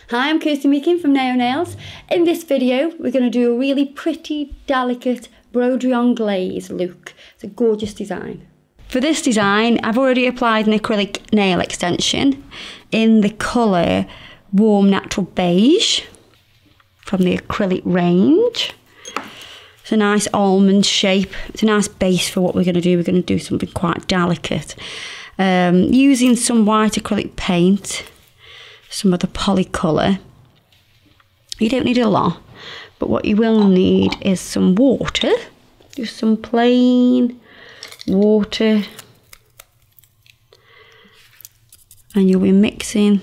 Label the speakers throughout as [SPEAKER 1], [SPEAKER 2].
[SPEAKER 1] Hi, I'm Kirsty Meakin from Nao Nails. In this video, we're going to do a really pretty, delicate broderie on glaze look. It's a gorgeous design. For this design, I've already applied an acrylic nail extension in the colour Warm Natural Beige from the acrylic range. It's a nice almond shape. It's a nice base for what we're going to do. We're going to do something quite delicate. Using some white acrylic paint, some of the Polycolour. You don't need a lot, but what you will need is some water. Just some plain water. And you'll be mixing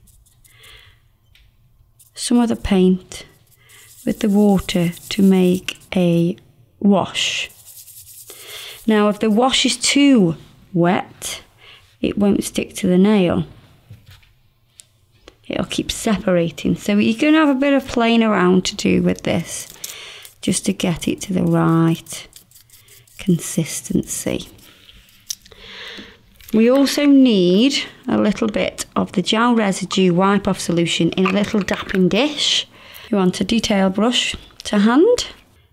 [SPEAKER 1] some of the paint with the water to make a wash. Now, if the wash is too wet, it won't stick to the nail. It'll keep separating. So you're going to have a bit of playing around to do with this, just to get it to the right consistency. We also need a little bit of the gel residue wipe off solution in a little dapping dish. You want a detail brush to hand.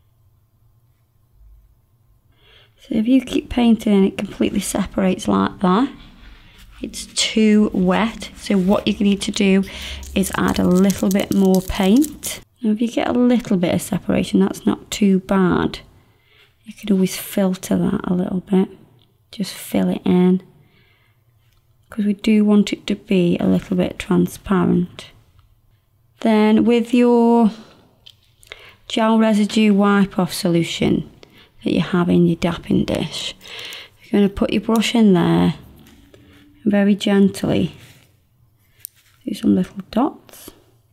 [SPEAKER 1] So if you keep painting and it completely separates like that, it's too wet. So what you need to do is add a little bit more paint. Now if you get a little bit of separation, that's not too bad. You can always filter that a little bit. Just fill it in, because we do want it to be a little bit transparent. Then with your gel residue wipe off solution that you have in your dapping dish, you're going to put your brush in there and very gently do some little dots.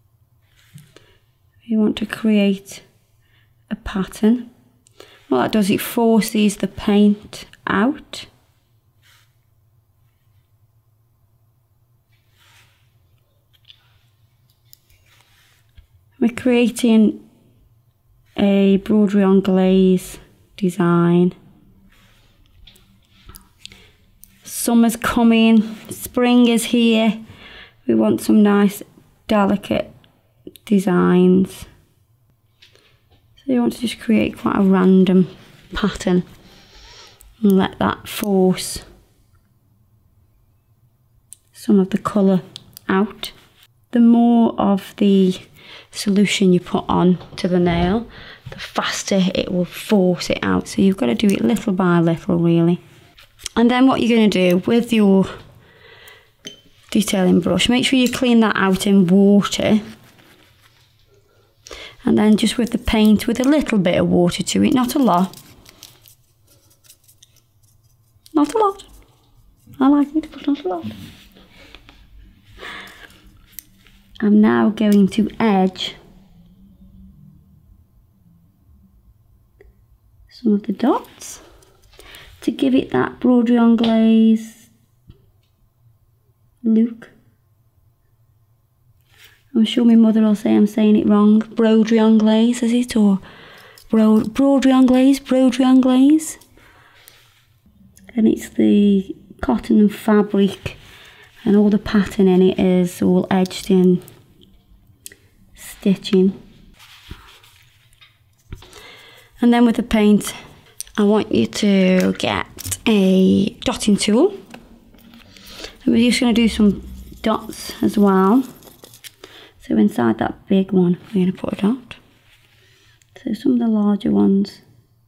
[SPEAKER 1] You want to create a pattern. What that does, it forces the paint out. We're creating a broderie on glaze design. Summer's coming, spring is here. We want some nice delicate designs. So you want to just create quite a random pattern and let that force some of the colour out. The more of the solution you put on to the nail, the faster it will force it out. So you've got to do it little by little, really. And then what you're going to do with your detailing brush, make sure you clean that out in water. And then just with the paint, with a little bit of water to it, not a lot. Not a lot. I like it, but not a lot. I'm now going to edge some of the dots to give it that broderie on glaze look. I'm sure my mother will say I'm saying it wrong. Broderie on glaze, is it? Or broderie on glaze, broderie on glaze. And it's the cotton and fabric, and all the pattern in it is all edged in stitching. And then with the paint, I want you to get a dotting tool. And we're just going to do some dots as well. So inside that big one, we're going to put a dot. So some of the larger ones,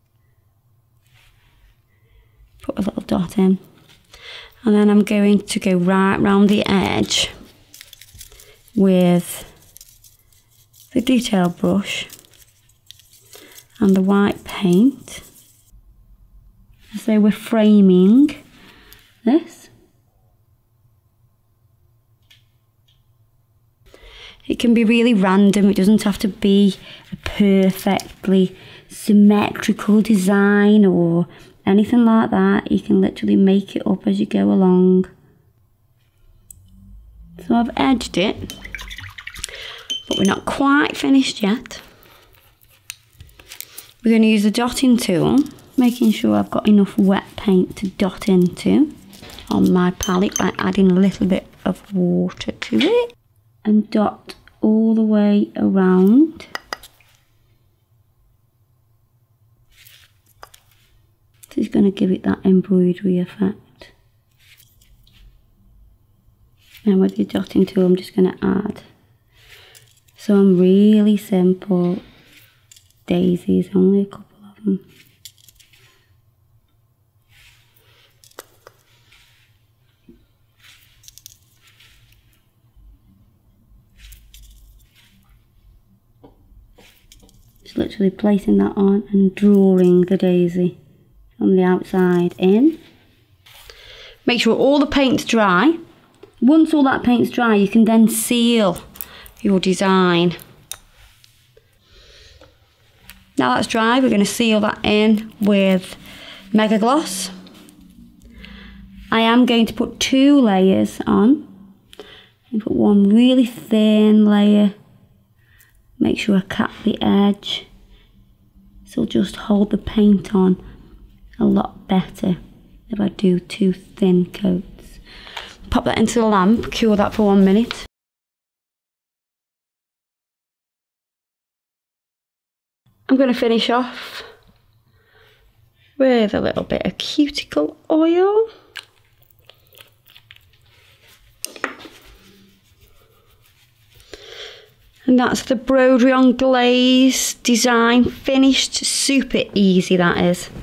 [SPEAKER 1] put a little dot in. And then I'm going to go right round the edge with the detail brush and the white paint. So we're framing this. It can be really random. It doesn't have to be a perfectly symmetrical design or anything like that. You can literally make it up as you go along. So I've edged it, but we're not quite finished yet. We're going to use the dotting tool, making sure I've got enough wet paint to dot into on my palette by adding a little bit of water to it, and dot all the way around. This is going to give it that embroidery effect. And with the dotting tool, I'm just going to add some really simple daisies, only a couple of them. Just literally placing that on and drawing the daisy on the outside in. Make sure all the paint's dry. Once all that paint's dry, you can then seal your design. Now that's dry, we're going to seal that in with Mega Gloss. I am going to put 2 layers on. And put one really thin layer. Make sure I cap the edge. So it'll just hold the paint on a lot better if I do 2 thin coats. Pop that into the lamp, cure that for 1 minute. I'm going to finish off with a little bit of cuticle oil. And that's the Broderion Glaze design finished. Super easy that is.